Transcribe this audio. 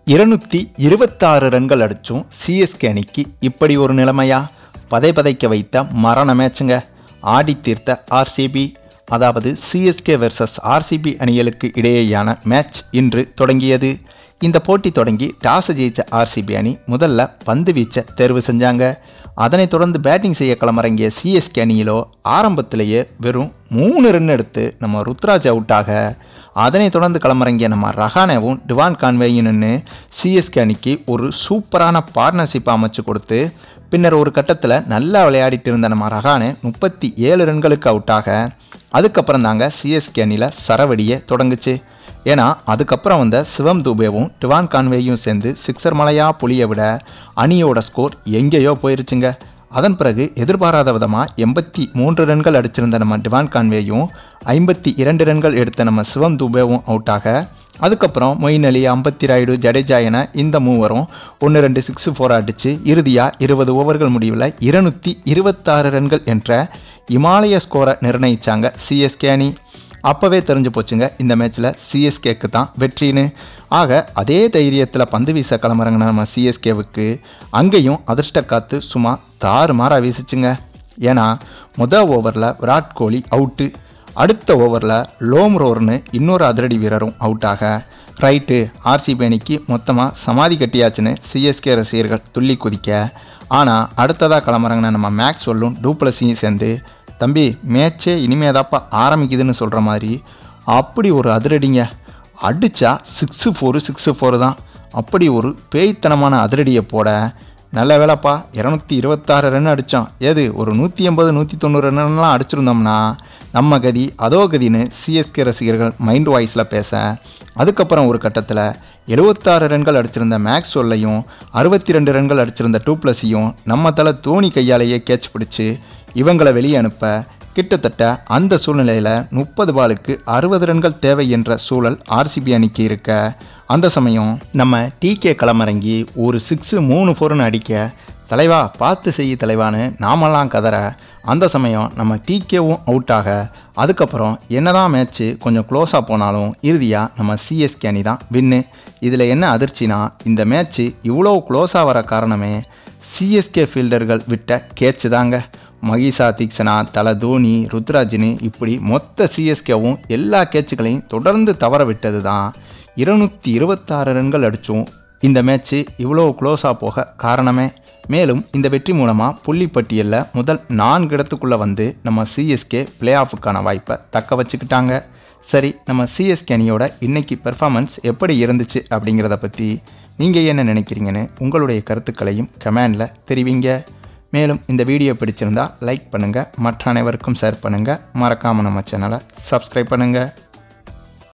226 ரன்கள் அடிச்சும் சிஎஸ்கே அணிக்கு இப்படி ஒரு நிலைமையா? பதைக்க வைத்த மரண மேட்சுங்க. ஆடி தீர்த்த ஆர்சிபி, அதாவது சிஎஸ்கே வெர்சஸ் ஆர்சிபி அணிகளுக்கு இடையேயான மேட்ச் இன்று தொடங்கியது. இந்த போட்டி தொடங்கி டாஸ் ஜெயிச்ச ஆர்சிபி அணி முதல்ல பந்து வீச்சை தேர்வு செஞ்சாங்க. அதனைத் தொடர்ந்து பேட்டிங் செய்ய களமிறங்கிய சிஎஸ்கே அணியிலோ ஆரம்பத்திலேயே வெறும் 3 ரன் எடுத்து நம்ம ருத்ராஜ் அவுட்டாக, அதனைத் தொடர்ந்து களமிறங்கிய நம்ம ரஹானேவும் டிவான் கான்வேயும் நின்று சிஎஸ்கே அணிக்கு ஒரு சூப்பரான பார்ட்னர்ஷிப்பை அமைச்சு கொடுத்து, பின்னர் ஒரு கட்டத்தில் நல்லா விளையாடிட்டு இருந்த நம்ம ரஹானே 37 ரன்களுக்கு அவுட்டாக, அதுக்கப்புறம் தாங்க சிஎஸ்கே அணியில் சரவடியே தொடங்குச்சு. ஏன்னா அதுக்கப்புறம் வந்த சிவம் துபேவும் டிவான் கான்வேயும் சேர்ந்து சிக்ஸர் மலையாக புளிய விட அணியோட ஸ்கோர் எங்கேயோ போயிருச்சுங்க. அதன் பிறகு எதிர்பாராத விதமாக 83 ரன்கள் அடிச்சிருந்த நம்ம டிவான் கான்வேயும் 52 ரன்கள் எடுத்த நம்ம சிவம் துபேவும் அவுட்டாக, அதுக்கப்புறம் மொயின் அலி, அம்பத்தி ராயுடு, ஜடேஜா என இந்த மூவரும் 1-2 6 4 அடித்து இறுதியாக 20 ஓவர்கள் முடிவில் 226 ரன்கள் என்ற இமாலய ஸ்கோரை நிர்ணயித்தாங்க சிஎஸ்கே அணி. அப்போவே தெரிஞ்சு போச்சுங்க இந்த மேட்ச்சில் சிஎஸ்கேக்கு தான் வெற்றின்னு. ஆக அதே தைரியத்தில் பந்து வீச களமிறங்கின நம்ம சிஎஸ்கேவுக்கு அங்கேயும் அதிர்ஷ்ட காத்து சும்மா தாறுமாறாக வீசிச்சுங்க. ஏன்னா முதல் ஓவரில் விராட் கோலி அவுட்டு, அடுத்த ஓவரில் லோம்ரோர்னு இன்னொரு அதிரடி வீரரும் அவுட்டாக, ரைட்டு ஆர்சிபி அணிக்கு மொத்தமாக சமாதி கட்டியாச்சுன்னு சிஎஸ்கே ரசிகர்கள் துள்ளி குதிக்க, ஆனால் அடுத்ததாக களமிறங்கின நம்ம மேக்ஸ்வெல்லும் டூப்ளஸையும் சேர்ந்து, தம்பி மேட்சே இனிமேதாப்பா ஆரம்பிக்குதுன்னு சொல்கிற மாதிரி அப்படி ஒரு அதிரடிங்க. அடித்தா 6-4 தான். அப்படி ஒரு பேய்த்தனமான அதிரடியை போட, நல்ல வேலைப்பா 226 ரன் அடித்தோம், ஏது ஒரு 180-190 ரன்லாம் அடிச்சிருந்தோம்னா நம்ம கதி அதோ கதின்னு சிஎஸ்கே ரசிகர்கள் மைண்ட் வாய்ஸில் பேச, அதுக்கப்புறம் ஒரு கட்டத்தில் 76 ரன்கள் அடிச்சிருந்த மேக்ஸ்வெல்லையும் 62 ரன்கள் அடிச்சிருந்த டூப்ளஸையும் நம்ம தலை தோனி கையாலேயே கேட்ச் பிடிச்சி இவங்களை வெளியே அனுப்ப, கிட்டத்தட்ட அந்த சூழ்நிலையில் 30 பாலுக்கு 60 ரன்கள் தேவை என்ற சூழல் ஆர்சிபி அணிக்கு இருக்க, அந்த சமயம் நம்ம டிகே களமிறங்கி ஒரு 6-3-4ன்னு அடிக்க, தலைவா பார்த்து செய்ய தலைவான்னு நாமெல்லாம் கதற, அந்த சமயம் நம்ம டிகேவும் அவுட்டாக, அதுக்கப்புறம் என்னதான் மேட்ச்சு கொஞ்சம் க்ளோஸாக போனாலும் இறுதியாக நம்ம சிஎஸ்கே அணி தான் வின்னு. இதில் என்ன அதிர்ச்சினா, இந்த மேட்ச்சு இவ்வளோ க்ளோஸாக வர காரணமே சிஎஸ்கே ஃபீல்டர்கள் விட்ட கேட்சு தாங்க. மகிஷா தீக்ஷனா, தல தோனி, ருத்ராஜின்னு இப்படி மொத்த சிஎஸ்கேவும் எல்லா கேட்சுகளையும் தொடர்ந்து தவற விட்டது தான் 226 ரன்கள் அடித்தும் இந்த மேட்ச்சு இவ்வளோ க்ளோஸாக போக காரணமே. மேலும் இந்த வெற்றி மூலமாக புள்ளி பட்டியலில் முதல் 4 இடத்துக்குள்ளே வந்து நம்ம சிஎஸ்கே பிளே ஆஃபுக்கான வாய்ப்பை தக்க வச்சுக்கிட்டாங்க. சரி, நம்ம சிஎஸ்கே அணியோட இன்னைக்கு பெர்ஃபார்மன்ஸ் எப்படி இருந்துச்சு அப்படிங்கிறத பற்றி நீங்கள் என்ன நினைக்கிறீங்கன்னு உங்களுடைய கருத்துக்களையும் கமெண்டில் தெரிவிங்க. மேலும் இந்த வீடியோ பிடிச்சிருந்தால் லைக் பண்ணுங்கள், மற்ற அனைவருக்கும் ஷேர் பண்ணுங்கள், மறக்காமல் நம்ம சேனலை சப்ஸ்கிரைப் பண்ணுங்கள்.